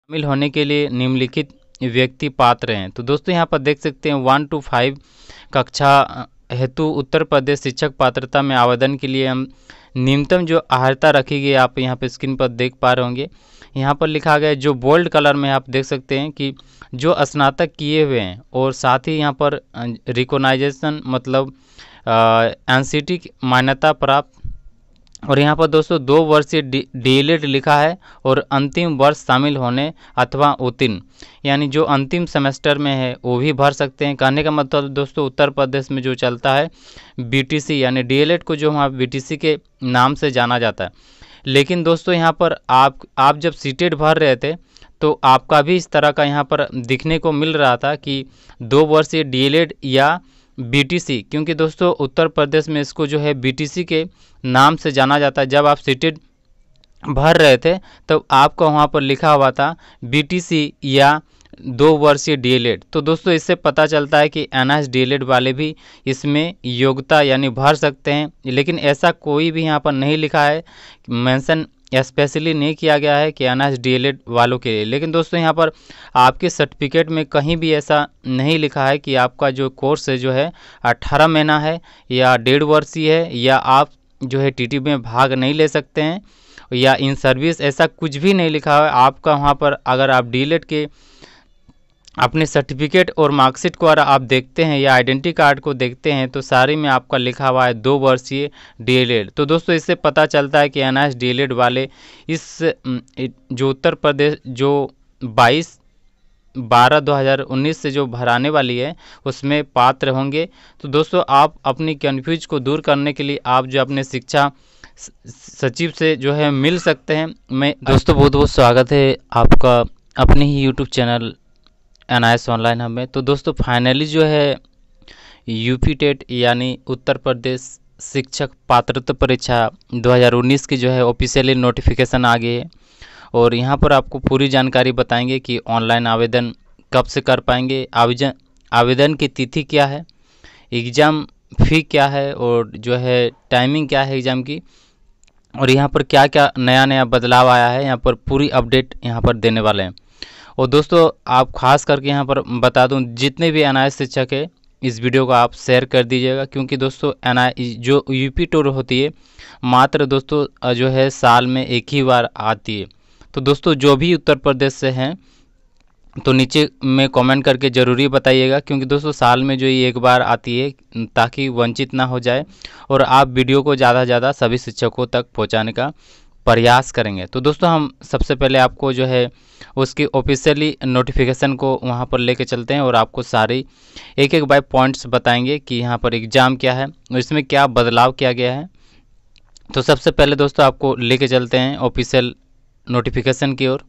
शामिल होने के लिए निम्नलिखित व्यक्ति पात्र हैं। तो दोस्तों यहाँ पर देख सकते हैं 1 to 5 कक्षा हेतु उत्तर प्रदेश शिक्षक पात्रता में आवेदन के लिए हम न्यूनतम जो अर्हता रखी गई आप यहाँ पर स्क्रीन पर देख पा रहे होंगे। यहाँ पर लिखा गया है, जो बोल्ड कलर में आप देख सकते हैं कि जो स्नातक किए हुए हैं और साथ ही यहाँ पर रिकॉग्नाइजेशन मतलब एनसीटी मान्यता प्राप्त, और यहाँ पर दोस्तों 2 वर्षीय डीएलएड लिखा है और अंतिम वर्ष शामिल होने अथवा उत्तीर्ण, यानी जो अंतिम सेमेस्टर में है वो भी भर सकते हैं। कहने का मतलब दोस्तों उत्तर प्रदेश में जो चलता है बीटीसी यानी डीएलएड को जो वहाँ बीटीसी के नाम से जाना जाता है। लेकिन दोस्तों यहाँ पर आप जब सीटेट भर रहे थे तो आपका भी इस तरह का यहाँ पर दिखने को मिल रहा था कि 2 वर्षीय डीएलएड या बीटीसी, क्योंकि दोस्तों उत्तर प्रदेश में इसको जो है बीटीसी के नाम से जाना जाता है। जब आप सीटेट भर रहे थे तो आपका वहाँ पर लिखा हुआ था बीटीसी या 2 वर्षीय डीएलएड। तो दोस्तों इससे पता चलता है कि एनआईएस डीएलएड वाले भी इसमें योग्यता यानी भर सकते हैं, लेकिन ऐसा कोई भी यहाँ पर नहीं लिखा है, मेंशन स्पेशली नहीं किया गया है कि एनआईएस डीएलएड वालों के लिए। लेकिन दोस्तों यहाँ पर आपके सर्टिफिकेट में कहीं भी ऐसा नहीं लिखा है कि आपका जो कोर्स है जो है 18 महीना है या 1.5 वर्षीय है या आप जो है टीटी में भाग नहीं ले सकते हैं या इन सर्विस, ऐसा कुछ भी नहीं लिखा है। आपका वहाँ पर अगर आप डीएलएड के अपने सर्टिफिकेट और मार्कशीट को अगर आप देखते हैं या आइडेंटिटी कार्ड को देखते हैं तो सारी में आपका लिखा हुआ है 2 वर्षीय डीएलएड। तो दोस्तों इससे पता चलता है कि एनआईएस डीएलएड वाले इस जो उत्तर प्रदेश जो 22/12/2019 से जो भराने वाली है उसमें पात्र होंगे। तो दोस्तों आप अपनी कन्फ्यूज को दूर करने के लिए आप जो अपने शिक्षा सचिव से जो है मिल सकते हैं। मैं दोस्तों बहुत बहुत स्वागत है आपका अपने ही YouTube channel NIS online hub में। तो दोस्तों फाइनली जो है यूपी टेट यानी उत्तर प्रदेश शिक्षक पात्रता परीक्षा 2019 की जो है ऑफिशियली नोटिफिकेशन आ गई है और यहाँ पर आपको पूरी जानकारी बताएंगे कि ऑनलाइन आवेदन कब से कर पाएंगे, आवेदन की तिथि क्या है, एग्ज़ाम फ़ी क्या है और जो है टाइमिंग क्या है एग्ज़ाम की, और यहाँ पर क्या क्या नया बदलाव आया है, यहाँ पर पूरी अपडेट यहाँ पर देने वाले हैं। और दोस्तों आप खास करके यहाँ पर बता दूं जितने भी एनआईएस शिक्षक है इस वीडियो को आप शेयर कर दीजिएगा, क्योंकि दोस्तों एनआईएस जो यूपी टूर होती है मात्र दोस्तों जो है साल में एक ही बार आती है। तो दोस्तों जो भी उत्तर प्रदेश से हैं तो नीचे में कमेंट करके ज़रूरी बताइएगा, क्योंकि दोस्तों साल में जो ये एक बार आती है ताकि वंचित ना हो जाए और आप वीडियो को ज़्यादा से ज़्यादा सभी शिक्षकों तक पहुँचाने का प्रयास करेंगे। तो दोस्तों हम सबसे पहले आपको जो है उसकी ऑफिशियली नोटिफिकेशन को वहाँ पर लेके चलते हैं और आपको सारी एक बाय पॉइंट्स बताएंगे कि यहाँ पर एग्ज़ाम क्या है और इसमें क्या बदलाव किया गया है। तो सबसे पहले दोस्तों आपको लेके चलते हैं ऑफिशियल नोटिफिकेशन की ओर।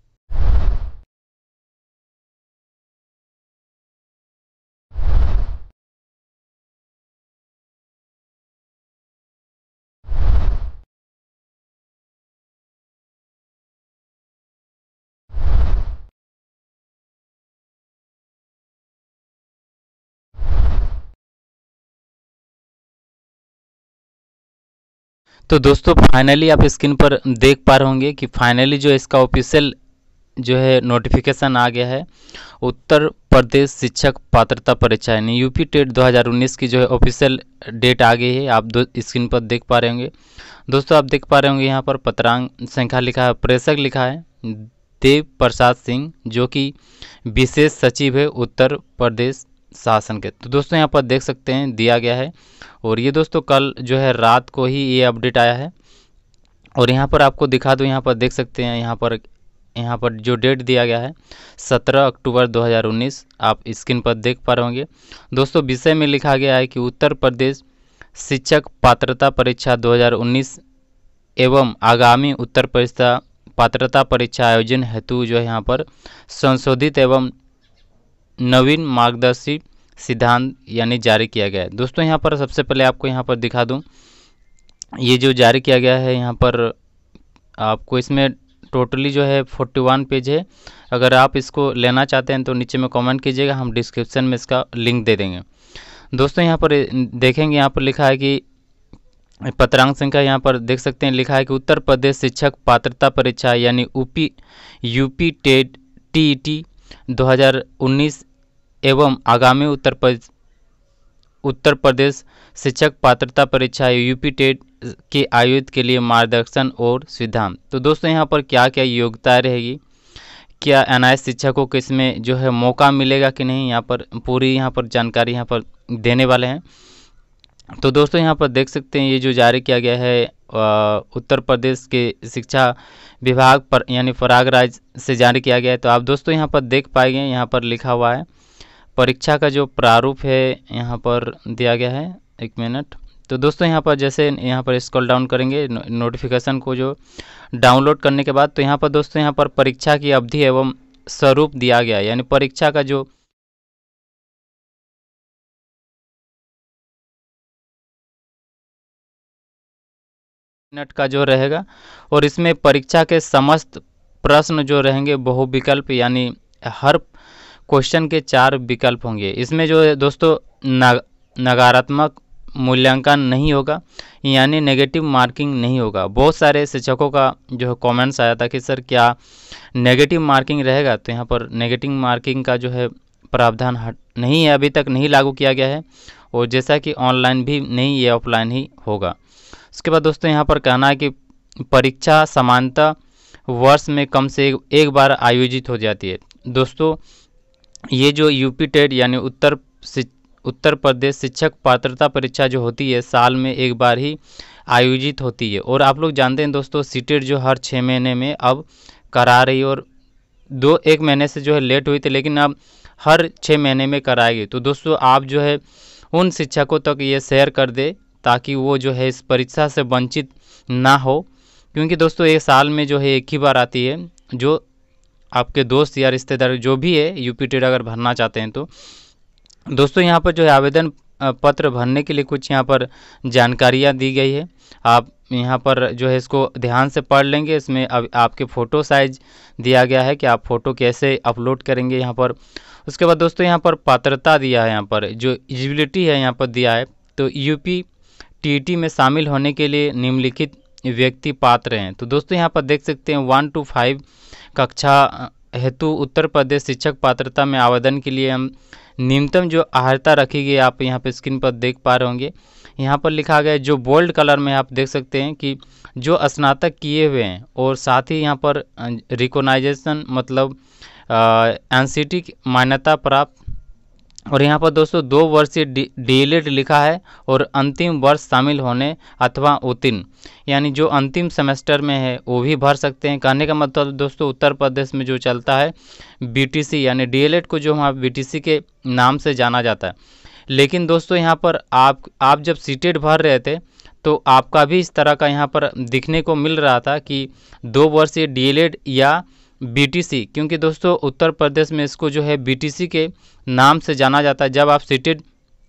तो दोस्तों फाइनली आप स्क्रीन पर देख पा रहे होंगे कि फाइनली जो इसका ऑफिशियल जो है नोटिफिकेशन आ गया है। उत्तर प्रदेश शिक्षक पात्रता परीक्षा यानी यूपी टेट 2019 की जो है ऑफिशियल डेट आ गई है। आप स्क्रीन पर देख पा रहे होंगे। दोस्तों आप देख पा रहे होंगे यहाँ पर पत्रांक संख्या लिखा है, प्रेषक लिखा है देव प्रसाद सिंह जो कि विशेष सचिव है उत्तर प्रदेश शासन के। तो दोस्तों यहाँ पर देख सकते हैं दिया गया है और ये दोस्तों कल जो है रात को ही ये अपडेट आया है। और यहाँ पर आपको दिखा दूँ, यहाँ पर देख सकते हैं यहाँ पर जो डेट दिया गया है 17 अक्टूबर 2019 आप स्क्रीन पर देख पा रहे होंगे। दोस्तों विषय में लिखा गया है कि उत्तर प्रदेश शिक्षक पात्रता परीक्षा 2019 एवं आगामी उत्तर पात्रता परीक्षा आयोजन हेतु जो है यहाँ पर संशोधित एवं नवीन मार्गदर्शी सिद्धांत यानी जारी किया गया है। दोस्तों यहाँ पर सबसे पहले आपको यहाँ पर दिखा दूँ ये जो जारी किया गया है, यहाँ पर आपको इसमें टोटली जो है 41 पेज है। अगर आप इसको लेना चाहते हैं तो नीचे में कमेंट कीजिएगा, हम डिस्क्रिप्शन में इसका लिंक दे देंगे। दोस्तों यहाँ पर देखेंगे, यहाँ पर लिखा है कि पत्रांक संख्या यहाँ पर देख सकते हैं, लिखा है कि उत्तर प्रदेश शिक्षक पात्रता परीक्षा यानी यूपी टेट टीईटी 2019 एवं आगामी उत्तर प्रदेश शिक्षक पात्रता परीक्षा यूपी टेट के आयोजित के लिए मार्गदर्शन और सुविधा। तो दोस्तों यहाँ पर क्या क्या योग्यता रहेगी, क्या एनआईएस शिक्षकों को इसमें जो है मौका मिलेगा कि नहीं, यहाँ पर पूरी यहाँ पर जानकारी यहाँ पर देने वाले हैं। तो दोस्तों यहाँ पर देख सकते हैं ये जो जारी किया गया है उत्तर प्रदेश के शिक्षा विभाग पर यानी प्रयागराज से जारी किया गया है। तो आप दोस्तों यहाँ पर देख पाएंगे, यहाँ पर लिखा हुआ है परीक्षा का जो प्रारूप है यहाँ पर दिया गया है। एक मिनट। तो दोस्तों यहाँ पर जैसे यहाँ पर स्क्रॉल डाउन करेंगे नोटिफिकेशन को जो डाउनलोड करने के बाद, तो यहाँ पर दोस्तों यहाँ पर परीक्षा की अवधि एवं स्वरूप दिया गया है, यानी परीक्षा का जो मिनट का जो रहेगा, और इसमें परीक्षा के समस्त प्रश्न जो रहेंगे बहुविकल्प, यानी हर क्वेश्चन के 4 विकल्प होंगे। इसमें जो है दोस्तों नकारात्मक मूल्यांकन नहीं होगा, यानी नेगेटिव मार्किंग नहीं होगा। बहुत सारे शिक्षकों का जो है कमेंट्स आया था कि सर क्या नेगेटिव मार्किंग रहेगा, तो यहाँ पर नेगेटिव मार्किंग का जो है प्रावधान नहीं है, अभी तक नहीं लागू किया गया है, और जैसा कि ऑनलाइन भी नहीं, ये ऑफलाइन ही होगा। उसके बाद दोस्तों यहाँ पर कहना है कि परीक्षा समानता वर्ष में कम से एक बार आयोजित हो जाती है। दोस्तों ये जो यूपी टेट यानी उत्तर प्रदेश शिक्षक पात्रता परीक्षा जो होती है साल में एक बार ही आयोजित होती है। और आप लोग जानते हैं दोस्तों सीटेट जो हर 6 महीने में अब करा रही है, और 1 महीने से जो है लेट हुई थी, लेकिन अब हर 6 महीने में कराएगी। तो दोस्तों आप जो है उन शिक्षकों तक ये शेयर कर दे ताकि वो जो है इस परीक्षा से वंचित ना हो, क्योंकि दोस्तों एक साल में जो है एक ही बार आती है। जो आपके दोस्त या रिश्तेदार जो भी है यूपी टेट अगर भरना चाहते हैं, तो दोस्तों यहाँ पर जो है आवेदन पत्र भरने के लिए कुछ यहाँ पर जानकारियाँ दी गई है। आप यहाँ पर जो है इसको ध्यान से पढ़ लेंगे। इसमें अब आपके फ़ोटो साइज दिया गया है कि आप फ़ोटो कैसे अपलोड करेंगे यहाँ पर। उसके बाद दोस्तों यहाँ पर पात्रता दिया है, यहाँ पर जो एलिजिबिलिटी है यहाँ पर दिया है। तो यूपी टीईटी में शामिल होने के लिए निम्नलिखित व्यक्ति पात्र हैं। तो दोस्तों यहाँ पर देख सकते हैं 1 to 5 कक्षा हेतु उत्तर प्रदेश शिक्षक पात्रता में आवेदन के लिए हम न्यूनतम जो अर्हता रखी गई आप यहाँ पर स्क्रीन पर देख पा रहे होंगे। यहाँ पर लिखा गया है, जो बोल्ड कलर में आप देख सकते हैं कि जो स्नातक किए हुए हैं, और साथ ही यहाँ पर रिकॉग्नाइजेशन मतलब एनसीटी मान्यता प्राप्त, और यहाँ पर दोस्तों 2 वर्षीय डीएलएड लिखा है, और अंतिम वर्ष शामिल होने अथवा उत्तीर्ण, यानी जो अंतिम सेमेस्टर में है वो भी भर सकते हैं। कहने का मतलब दोस्तों उत्तर प्रदेश में जो चलता है बीटीसी, यानी डीएलएड को जो वहाँ बीटीसी के नाम से जाना जाता है। लेकिन दोस्तों यहाँ पर आप जब सीटेट भर रहे थे तो आपका भी इस तरह का यहाँ पर दिखने को मिल रहा था कि 2 वर्षीय डीएलएड या बीटीसी, क्योंकि दोस्तों उत्तर प्रदेश में इसको जो है बीटीसी के नाम से जाना जाता है। जब आप सीटेट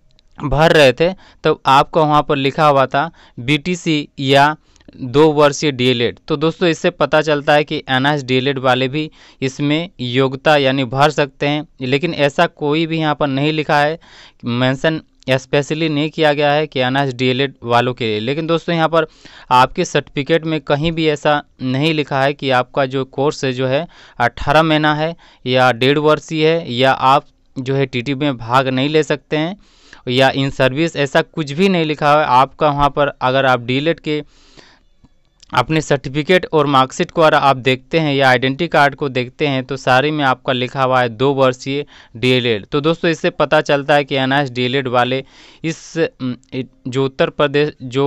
भर रहे थे तो आपको वहाँ पर लिखा हुआ था बीटीसी या 2 वर्षीय डीएलएड। तो दोस्तों इससे पता चलता है कि एनआईएस डीएलएड वाले भी इसमें योग्यता यानी भर सकते हैं, लेकिन ऐसा कोई भी यहाँ पर नहीं लिखा है, मेंशन स्पेशली नहीं किया गया है कि एनआईएस डीएलएड वालों के लिए। लेकिन दोस्तों यहाँ पर आपके सर्टिफिकेट में कहीं भी ऐसा नहीं लिखा है कि आपका जो कोर्स है जो है 18 महीना है या 1.5 वर्षीय है, या आप जो है टीटी में भाग नहीं ले सकते हैं, या इन सर्विस, ऐसा कुछ भी नहीं लिखा है। आपका वहाँ पर अगर आप डीएलएड के अपने सर्टिफिकेट और मार्कशीट को अगर आप देखते हैं या आइडेंटिटी कार्ड को देखते हैं तो सारी में आपका लिखा हुआ है 2 वर्षीय डीएलएड। तो दोस्तों इससे पता चलता है कि एनआईएस डीएलएड वाले इस जो उत्तर प्रदेश जो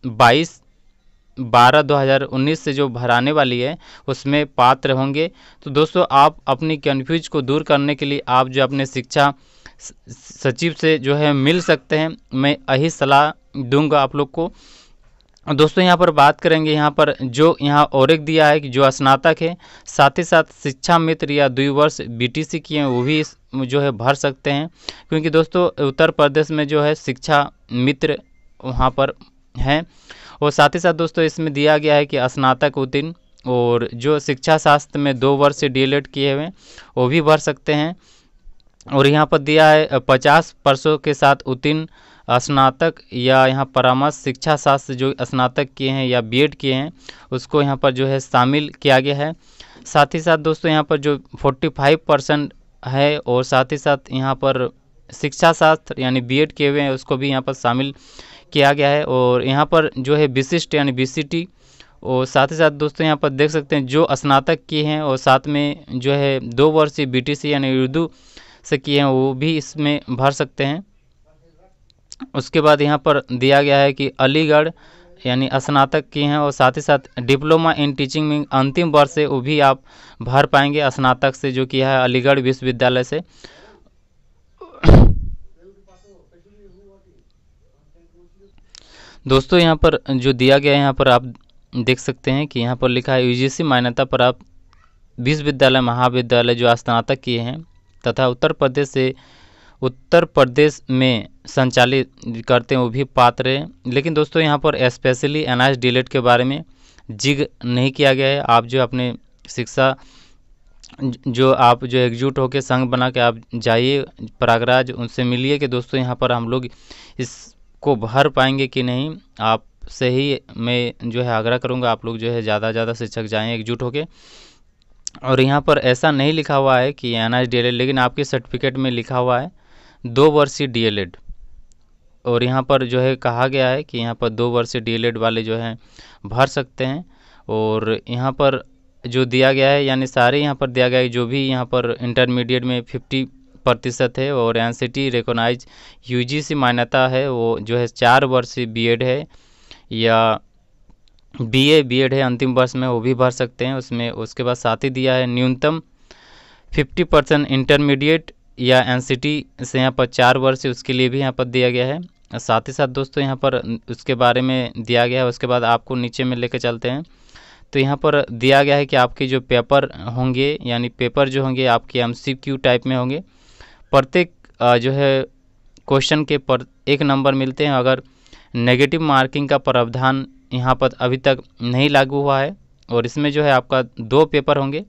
22/12/2019 से जो भराने वाली है उसमें पात्र होंगे। तो दोस्तों आप अपनी कन्फ्यूज को दूर करने के लिए आप जो अपने शिक्षा सचिव से जो है मिल सकते हैं, मैं यही सलाह दूंगा आप लोग को। दोस्तों यहाँ पर बात करेंगे, यहाँ पर जो यहाँ और एक दिया है कि जो स्नातक है साथ ही साथ शिक्षा मित्र या 2 वर्ष बीटीसी किए हैं वो भी इस जो है भर सकते हैं, क्योंकि दोस्तों उत्तर प्रदेश में जो है शिक्षा मित्र वहाँ पर हैं। और साथ ही साथ दोस्तों इसमें दिया गया है कि स्नातक उत्तीर्ण और जो शिक्षा शास्त्र में 2 वर्ष से डीएलएड किए हुए वो भी भर सकते हैं। और यहाँ पर दिया है 50 वर्षों के साथ उत्तीर्ण स्नातक या यहाँ परामर्श शिक्षा शास्त्र जो स्नातक किए हैं या बीएड किए हैं उसको यहाँ पर जो है शामिल किया गया है। साथ ही साथ दोस्तों यहाँ पर जो 45% है और साथ ही साथ यहाँ पर शिक्षा शास्त्र यानी बीएड किए हुए हैं उसको भी यहाँ पर शामिल किया गया है। और यहाँ पर जो है विशिष्ट यानी बीसीटी, और साथ ही साथ दोस्तों यहाँ पर देख सकते हैं जो स्नातक किए हैं और साथ में जो है 2 वर्षीय बीटीसी यानी उर्दू से किए हैं वो भी इसमें भर सकते हैं। उसके बाद यहाँ पर दिया गया है कि अलीगढ़ यानी स्नातक किए हैं और साथ ही साथ डिप्लोमा इन टीचिंग में अंतिम वर्ष से वो भी आप भर पाएंगे स्नातक से जो किया है अलीगढ़ विश्वविद्यालय से। दोस्तों यहाँ पर जो दिया गया है यहाँ पर आप देख सकते हैं कि यहाँ पर लिखा है यूजीसी मान्यता प्राप्त विश्वविद्यालय महाविद्यालय जो स्नातक किए हैं तथा उत्तर प्रदेश में संचालित करते हैं वो भी पात्र हैं। लेकिन दोस्तों यहाँ पर स्पेशली एनआईएस डीएलएड के बारे में जिग नहीं किया गया है। आप जो अपने शिक्षा जो आप जो एकजुट होकर संघ बना के आप जाइए प्रयागराज, उनसे मिलिए कि दोस्तों यहाँ पर हम लोग इसको भर पाएंगे कि नहीं। आप से ही मैं जो है आग्रह करूँगा आप लोग जो है ज़्यादा से ज़्यादा शिक्षक जाएँ एकजुट होके। और यहाँ पर ऐसा नहीं लिखा हुआ है कि एनआईएस डीएलएड, लेकिन आपके सर्टिफिकेट में लिखा हुआ है 2 वर्षीय डीएलएड। और यहाँ पर जो है कहा गया है कि यहाँ पर 2 वर्षीय डीएलएड वाले जो हैं भर सकते हैं। और यहाँ पर जो दिया गया है यानी सारे यहाँ पर दिया गया है जो भी यहाँ पर इंटरमीडिएट में 50% है और एनसीटी रिकॉग्नाइज यूजीसी मान्यता है वो जो है 4 वर्षीय बीएड है या बीएड है अंतिम वर्ष में वो भी भर सकते हैं उसमें। उसके बाद साथ ही दिया है न्यूनतम 50% इंटरमीडिएट या एनसीटी से यहाँ पर 4 वर्ष उसके लिए भी यहाँ पर दिया गया है। साथ ही साथ दोस्तों यहाँ पर उसके बारे में दिया गया है। उसके बाद आपको नीचे में लेकर चलते हैं तो यहाँ पर दिया गया है कि आपके जो पेपर होंगे यानी पेपर जो होंगे आपके एमसीक्यू टाइप में होंगे। प्रत्येक जो है क्वेश्चन के पर 1 नंबर मिलते हैं। अगर नेगेटिव मार्किंग का प्रावधान यहाँ पर अभी तक नहीं लागू हुआ है। और इसमें जो है आपका 2 पेपर होंगे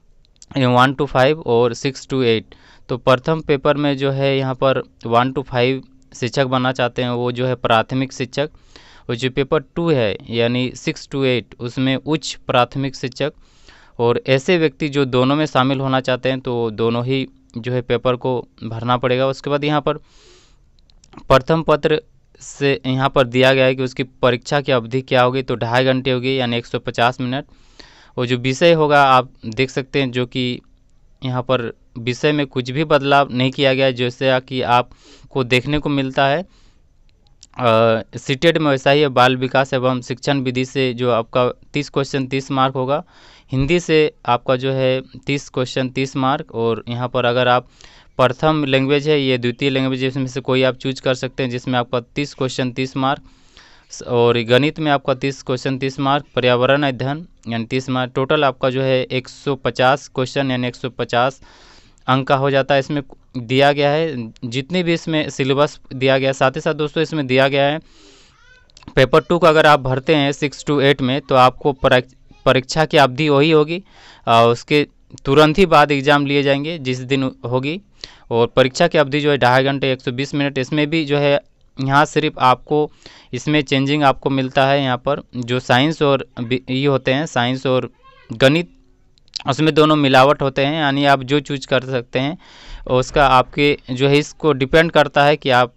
1 to 5 और 6 to 8। तो प्रथम पेपर में जो है यहाँ पर 1 to 5 शिक्षक बनना चाहते हैं वो जो है प्राथमिक शिक्षक, और जो पेपर 2 है यानी 6 to 8 उसमें उच्च प्राथमिक शिक्षक। और ऐसे व्यक्ति जो दोनों में शामिल होना चाहते हैं तो दोनों ही जो है पेपर को भरना पड़ेगा। उसके बाद यहाँ पर प्रथम पत्र से यहाँ पर दिया गया है कि उसकी परीक्षा की अवधि क्या होगी, तो 2.5 घंटे होगी यानी 150 मिनट। और जो विषय होगा आप देख सकते हैं जो कि यहाँ पर विषय में कुछ भी बदलाव नहीं किया गया है जैसे कि आपको देखने को मिलता है सीटेट में वैसा ही है। बाल विकास एवं शिक्षण विधि से जो आपका 30 क्वेश्चन 30 मार्क होगा, हिंदी से आपका जो है 30 क्वेश्चन 30 मार्क। और यहाँ पर अगर आप प्रथम लैंग्वेज है ये द्वितीय लैंग्वेज इसमें से कोई आप चूज कर सकते हैं जिसमें आपका 30 क्वेश्चन 30 मार्क। और गणित में आपका 30 क्वेश्चन 30 मार्क, पर्यावरण अध्ययन यानी 30 मार्क। टोटल आपका जो है 150 क्वेश्चन यानी 150 अंक का हो जाता है। इसमें दिया गया है जितने भी इसमें सिलेबस दिया गया है। साथ ही साथ दोस्तों इसमें दिया गया है पेपर 2 का अगर आप भरते हैं 6 to 8 में तो आपको परीक्षा की अवधि वही होगी, उसके तुरंत ही बाद एग्ज़ाम लिए जाएंगे जिस दिन होगी। और परीक्षा की अवधि जो है 2.5 घंटे 120 मिनट। इसमें भी जो है यहाँ सिर्फ आपको इसमें चेंजिंग आपको मिलता है। यहाँ पर जो साइंस और ये होते हैं साइंस और गणित उसमें दोनों मिलावट होते हैं यानी आप जो चूज कर सकते हैं उसका आपके जो है इसको डिपेंड करता है कि आप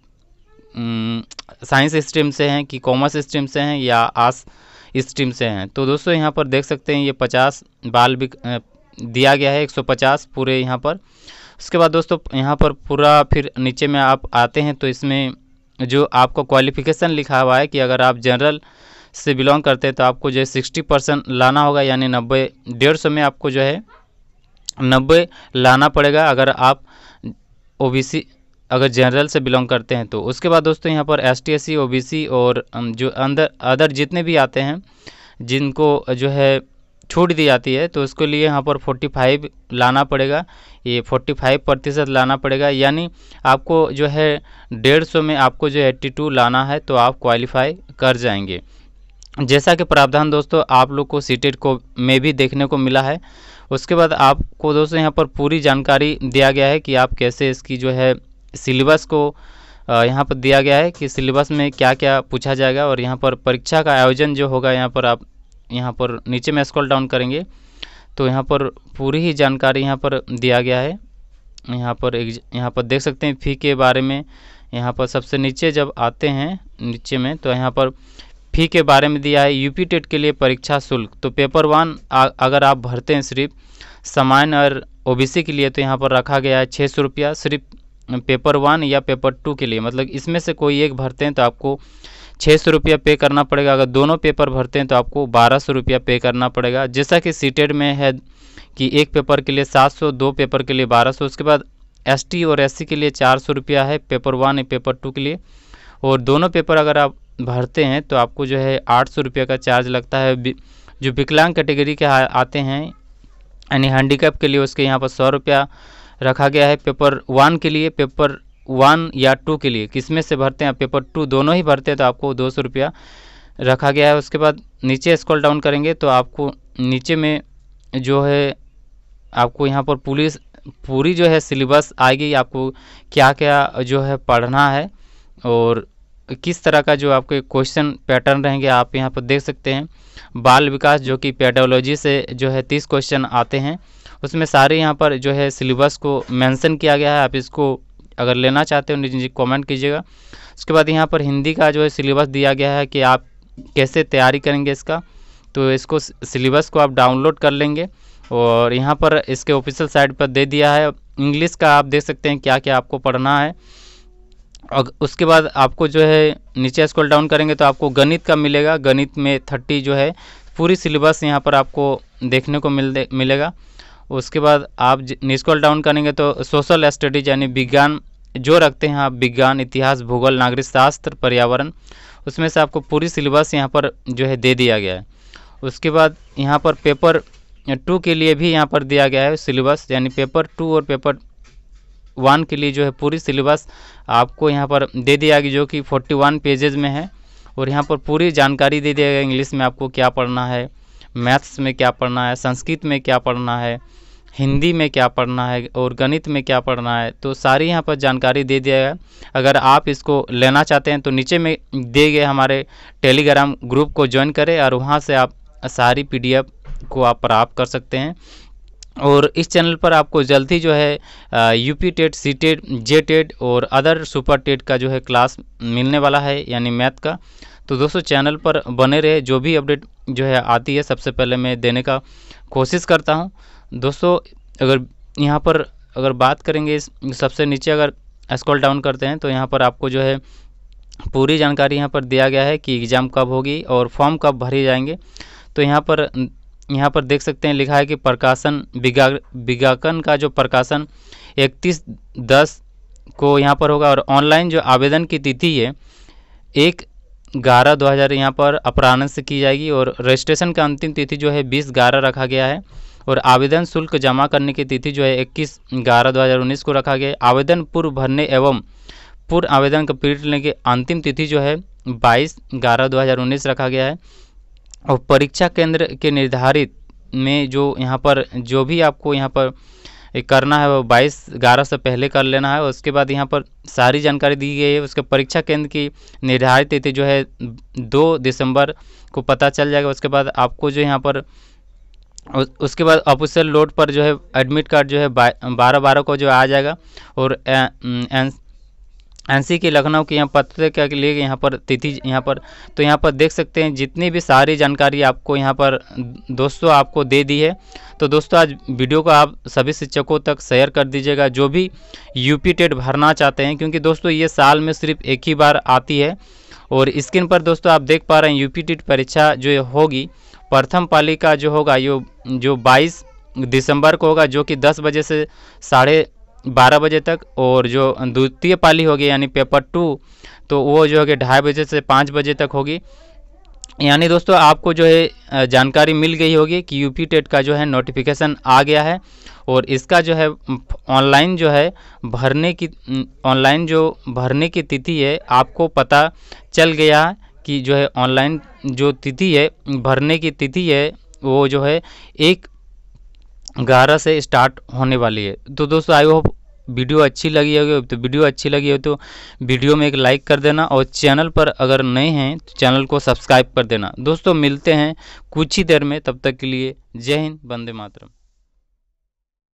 साइंस स्ट्रीम से हैं कि कॉमर्स स्ट्रीम से हैं या आर्ट्स स्ट्रीम से हैं। तो दोस्तों यहाँ पर देख सकते हैं ये 50 बाल भी दिया गया है 150 पूरे यहाँ पर। उसके बाद दोस्तों यहाँ पर पूरा फिर नीचे में आप आते हैं तो इसमें जो आपको क्वालिफिकेशन लिखा हुआ है कि अगर आप जनरल से बिलोंग करते हैं तो आपको जो है 60% लाना होगा यानी 90 150 में आपको जो है 90 लाना पड़ेगा अगर आप ओबीसी अगर जनरल से बिलोंग करते हैं तो। उसके बाद दोस्तों यहाँ पर ST SC OBC और जो अदर जितने भी आते हैं जिनको जो है छूट दी जाती है तो उसके लिए यहाँ पर 45 लाना पड़ेगा, ये 45% लाना पड़ेगा यानी आपको जो है 150 में आपको जो 82 लाना है तो आप क्वालिफाई कर जाएंगे। जैसा कि प्रावधान दोस्तों आप लोग को सीटेट को में भी देखने को मिला है। उसके बाद आपको दोस्तों यहाँ पर पूरी जानकारी दिया गया है कि आप कैसे इसकी जो है सिलेबस को यहाँ पर दिया गया है कि सिलेबस में क्या क्या पूछा जाएगा, और यहाँ पर परीक्षा का आयोजन जो होगा यहाँ पर आप यहाँ पर नीचे में स्क्रॉल डाउन करेंगे तो यहाँ पर पूरी ही जानकारी यहाँ पर दिया गया है। यहाँ पर देख सकते हैं फ़ी के बारे में। यहाँ पर सबसे नीचे जब आते हैं नीचे में तो यहाँ पर फ़ी के बारे में दिया है। यूपी टेट के लिए परीक्षा शुल्क, तो पेपर 1 अगर आप भरते हैं सिर्फ सामान्य और ओबीसी के लिए तो यहाँ पर रखा गया है 600 रुपया सिर्फ पेपर 1 या पेपर 2 के लिए। मतलब इसमें से कोई एक भरते हैं तो आपको 600 रुपया पे करना पड़ेगा। अगर दोनों पेपर भरते हैं तो आपको 1200 रुपया पे करना पड़ेगा। जैसा कि सीटेट में है कि एक पेपर के लिए 700, 2 पेपर के लिए 1200। उसके बाद एसटी और एससी के लिए 400 रुपया है पेपर 1 या पेपर 2 के लिए, और दोनों पेपर अगर आप भरते हैं तो आपको जो है 800 रुपये का चार्ज लगता है। जो विकलांग कैटेगरी के आते हैं यानी हैंडीकैप के लिए उसके यहाँ पर 100 रुपया रखा गया है। पेपर 1 के लिए, पेपर 1 या 2 के लिए किसमें से भरते हैं, पेपर 2 दोनों ही भरते हैं तो आपको 200 रुपया रखा गया है। उसके बाद नीचे स्क्रॉल डाउन करेंगे तो आपको नीचे में जो है आपको यहाँ पर पूरी जो है सिलेबस आएगी, आपको क्या क्या जो है पढ़ना है और किस तरह का जो आपके क्वेश्चन पैटर्न रहेंगे आप यहाँ पर देख सकते हैं। बाल विकास जो कि पेडोलॉजी से जो है 30 क्वेश्चन आते हैं, उसमें सारे यहाँ पर जो है सिलेबस को मेंशन किया गया है। आप इसको अगर लेना चाहते हो नीचे कमेंट कीजिएगा। उसके बाद यहाँ पर हिंदी का जो है सिलेबस दिया गया है कि आप कैसे तैयारी करेंगे इसका, तो इसको सिलेबस को आप डाउनलोड कर लेंगे और यहाँ पर इसके ऑफिशियल साइट पर दे दिया है। इंग्लिश का आप देख सकते हैं क्या क्या आपको पढ़ना है। और उसके बाद आपको जो है नीचे स्क्रॉल डाउन करेंगे तो आपको गणित का मिलेगा। गणित में 30 जो है पूरी सिलेबस यहाँ पर आपको देखने को मिलेगा। उसके बाद आप स्क्रॉल डाउन करेंगे तो सोशल स्टडीज यानी विज्ञान जो रखते हैं आप, विज्ञान, इतिहास, भूगोल, नागरिक शास्त्र, पर्यावरण, उसमें से आपको पूरी सिलेबस यहाँ पर जो है दे दिया गया है। उसके बाद यहाँ पर पेपर 2 के लिए भी यहाँ पर दिया गया है सिलेबस, यानी पेपर 2 और पेपर 1 के लिए जो है पूरी सिलेबस आपको यहाँ पर दे दिया गया, जो कि 41 पेजेस में है। और यहाँ पर पूरी जानकारी दे दिया गया, इंग्लिश में आपको क्या पढ़ना है, मैथ्स में क्या पढ़ना है, संस्कृत में क्या पढ़ना है, हिंदी में क्या पढ़ना है और गणित में क्या पढ़ना है, तो सारी यहाँ पर जानकारी दे दिया गया। अगर आप इसको लेना चाहते हैं तो नीचे में दिए गए हमारे टेलीग्राम ग्रुप को ज्वाइन करें और वहाँ से आप सारी PDF को आप प्राप्त कर सकते हैं। और इस चैनल पर आपको जल्दी जो है UP TET, C TET, J TET और अदर सुपर टेट का जो है क्लास मिलने वाला है, यानी मैथ का। तो दोस्तों चैनल पर बने रहे, जो भी अपडेट जो है आती है सबसे पहले मैं देने का कोशिश करता हूं। दोस्तों अगर यहाँ पर अगर बात करेंगे सबसे नीचे अगर स्क्रॉल डाउन करते हैं तो यहाँ पर आपको जो है पूरी जानकारी यहाँ पर दिया गया है कि एग्ज़ाम कब होगी और फॉर्म कब भरे जाएंगे। तो यहाँ पर देख सकते हैं लिखा है कि प्रकाशन विज्ञापन का जो प्रकाशन 31/10 को यहाँ पर होगा और ऑनलाइन जो आवेदन की तिथि है 1/11/2000 यहाँ पर अपराह्न से की जाएगी और रजिस्ट्रेशन का अंतिम तिथि जो है 20/11 रखा गया है और आवेदन शुल्क जमा करने की तिथि जो है 21/11/2019 को रखा गया है। आवेदन पूर्व भरने एवं पूर्व आवेदन कंप्लीट करने की अंतिम तिथि जो है 22/11/2019 रखा गया है। और परीक्षा केंद्र के निर्धारित में जो यहाँ पर जो भी आपको यहाँ पर करना है वो 22/11 से पहले कर लेना है। उसके बाद यहाँ पर सारी जानकारी दी गई है। उसके परीक्षा केंद्र की निर्धारित तिथि जो है 2 दिसंबर को पता चल जाएगा। उसके बाद आपको जो यहाँ पर उसके बाद ऑफिशियल लोड पर जो है एडमिट कार्ड जो है 12/12 को जो आ जाएगा और एनसी की लखनऊ की यहाँ पत्रिका के लिए यहाँ पर तिथि यहाँ पर तो यहाँ पर देख सकते हैं जितनी भी सारी जानकारी आपको यहाँ पर दोस्तों आपको दे दी है। तो दोस्तों आज वीडियो को आप सभी शिक्षकों तक शेयर कर दीजिएगा जो भी यूपी टेट भरना चाहते हैं, क्योंकि दोस्तों ये साल में सिर्फ एक ही बार आती है। और स्क्रीन पर दोस्तों आप देख पा रहे हैं यूपी टेट परीक्षा जो होगी प्रथम पाली का जो होगा जो 22 दिसंबर को होगा, जो कि 10 बजे से 12:30 बजे तक, और जो द्वितीय पाली होगी यानी पेपर 2 तो वो जो है 2:30 बजे से 5 बजे तक होगी। यानी दोस्तों आपको जो है जानकारी मिल गई होगी कि यूपी टेट का जो है नोटिफिकेशन आ गया है और इसका जो है ऑनलाइन जो है भरने की तिथि है आपको पता चल गया कि जो है ऑनलाइन जो तिथि है भरने की तिथि है वो जो है 1/11 से स्टार्ट होने वाली है। तो दोस्तों आई होप वीडियो अच्छी लगी होगी तो वीडियो में एक लाइक कर देना, और चैनल पर अगर नए हैं तो चैनल को सब्सक्राइब कर देना। दोस्तों मिलते हैं कुछ ही देर में, तब तक के लिए जय हिंद, वंदे मातरम।